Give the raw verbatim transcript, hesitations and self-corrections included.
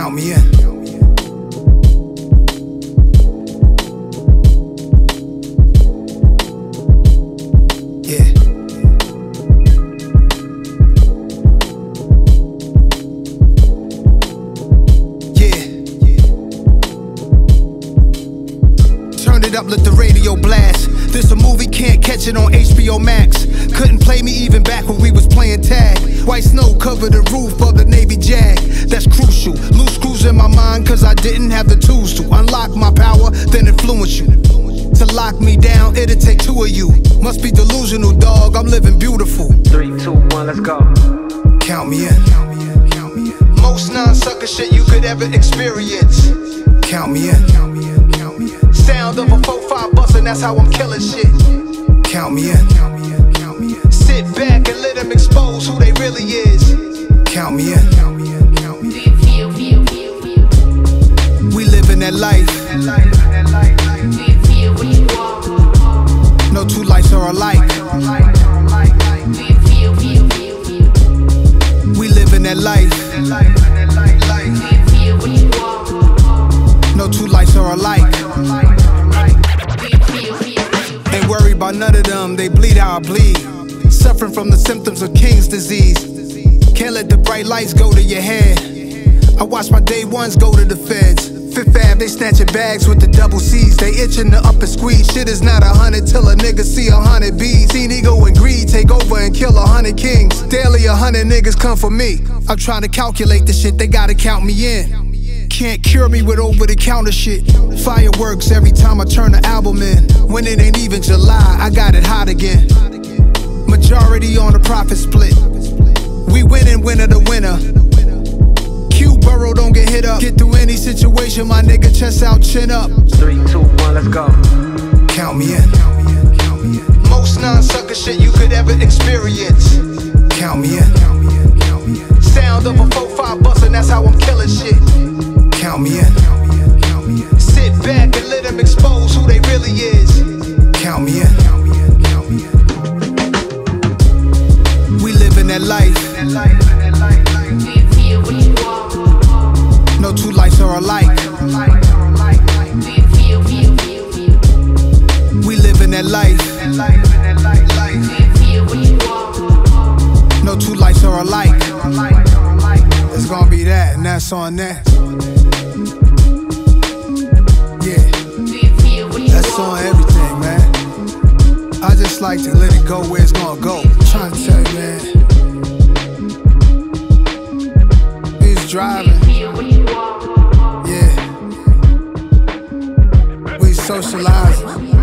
Count me in. Yeah. Yeah. Turn it up, let the radio blast. This a movie, can't catch it on H B O Max. Couldn't play me even back when we was playing tag. White snow covered the roof of the Navy Jag. That's crucial. Loose screws in my mind cause I didn't have the tools to unlock my power, then influence you. To lock me down, it'll take two of you. Must be delusional, dog, I'm living beautiful. Three, two, one, let's go. Count me in. Most non-sucker shit you could ever experience. Count me in. Sound of a four five bustin', that's how I'm killing shit. Count me in. Sit back and let them expose who they really is. Count me in. We living that life. No two lights are alike. We living that life. No two lights are alike. Ain't worried about none of them, they bleed how I bleed. Suffering from the symptoms of King's disease. Can't let the bright lights go to your head. I watch my day ones go to the feds. Fifth Ave, they snatching bags with the double C's. They itching to up and squeeze. Shit is not a hundred till a nigga see a hundred B's. Seen ego and greed take over and kill a hundred kings. Daily a hundred niggas come for me. I'm trying to calculate the shit, they gotta count me in. Can't cure me with over-the-counter shit. Fireworks every time I turn the album in. When it ain't even July, I got it hot again. Majority on the profit split. We winning, winner to winner. Q Burrow don't get hit up. Get through any situation, my nigga, chest out, chin up. Three, two, one, let's go. Count me in. Most non-sucker shit you could ever experience. Count me in. Sound of a four five bustin', that's how I'm killing shit. Count me in. Sit back and let them expose who they really is. Count me in. We living that life. No two lights are alike. We living that life. No two lights are alike. It's gonna be that, and that's on that. Yeah, that's on everything, man. I just like to let it go where it's gonna go. I'm trying to tell you, man. He's driving. Yeah. We socializing.